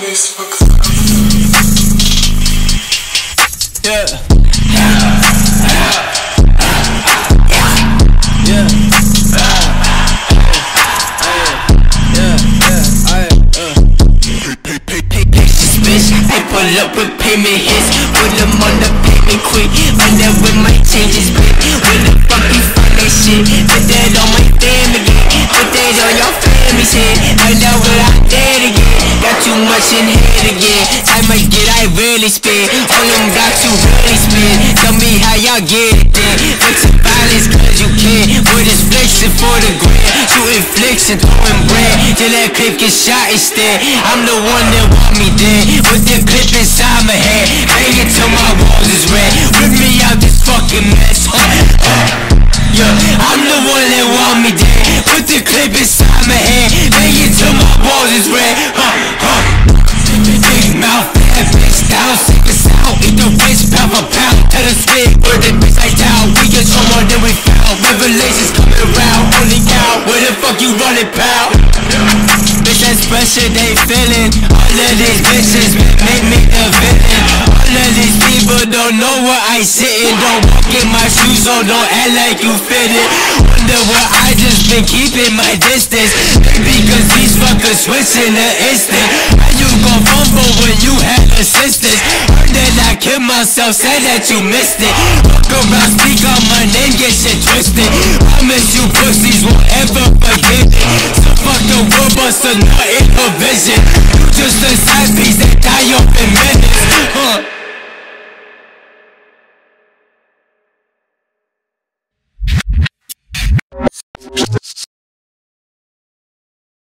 Pull up with payment hits, put them on the payment quick. Run that with my changes quick. Where the fuck you find that shit? Put that on my family, put that on your family's head. Right now what I did again, got too much in head again. Time I get, I really spit. All them got you really spit. Tell me how y'all get it then. Flexing violence cause you can. We're just flexing for the grand. Shooting flicks and throwing bread till that clip gets shot instead. I'm the one that want me dead. With the clip inside my head, bang it till my walls is red. Rip me out this fucking mess. Yeah, I'm the one that want me dead. Put the clip inside my head, bang it till my walls is red. Big mouth, bad bitch down, sick as out. Eat the rich pound for pound. Tell the spit, where the bitch like down. We get so more than we found. Revelations coming around, only out. Where the fuck you running, pal? Bitch, that's pressure they feeling. All of these bitches make me the villain. All of these people don't know where I sittin'. Don't walk in my shoes, so don't act like you fit it. Wonder where I just been keeping my distance. Maybe cause these fuckers switch in an instant. How you gon' fumble when you had assistance? Heard that I killed myself, said that you missed it. Walk around, speak on my name, get shit twisted. Promise you pussies won't ever